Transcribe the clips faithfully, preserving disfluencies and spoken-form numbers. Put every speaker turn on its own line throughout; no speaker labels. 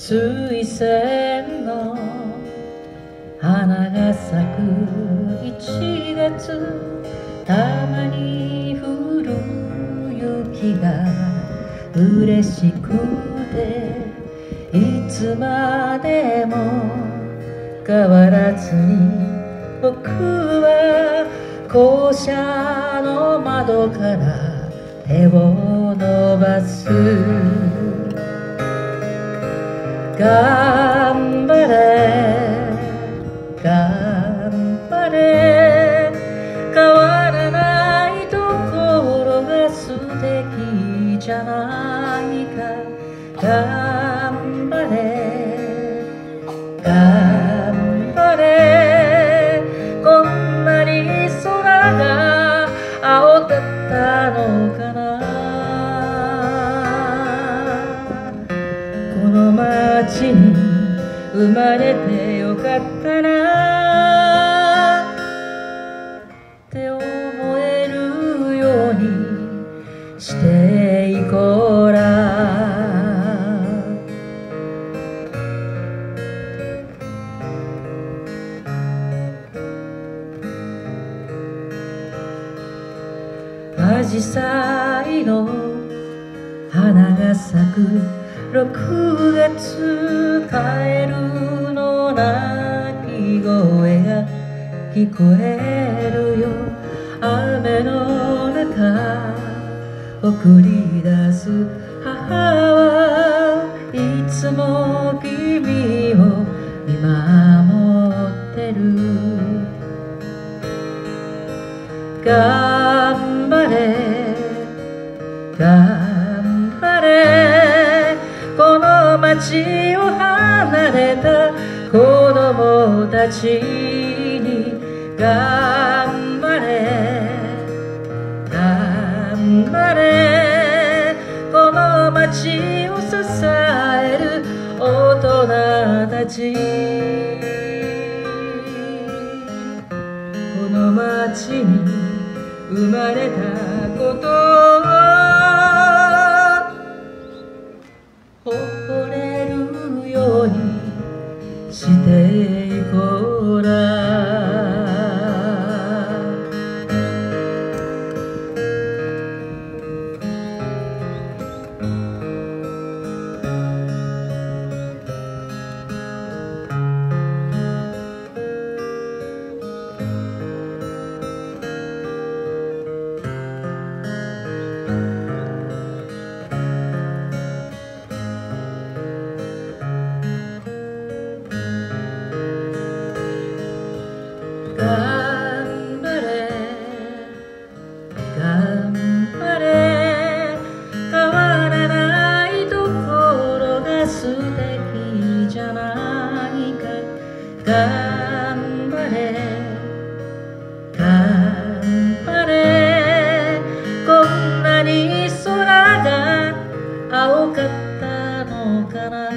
水仙の花が咲くいちがつ、たまに降る雪が嬉しくて、いつまでも変わらずに僕は校舎の窓から手を伸ばす。頑張れ頑張れ、変わらないところが素敵じゃないか。頑張れ頑張れ、こんなに空が青だったのかな。この街に生まれてよかったなって思えるようにしていこうら。アジサイの花が咲くろくがつ、カエルの鳴き声が聞こえるよ。雨の中送り出す母はいつも君を見守ってる。頑張れ頑張れ、この街を離れた子供たちに頑張れ頑張れ、この街を支える大人たち。この街に生まれたことを誇れるようにしていこうら。頑張れ頑張れ、変わらないところが素敵じゃないか。頑張れ頑張れ、こんなに空が青かったのかな。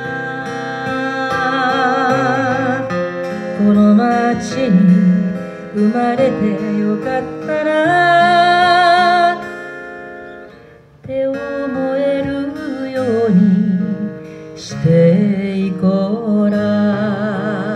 この街に生まれてよかったなって思えるようにしていこうら。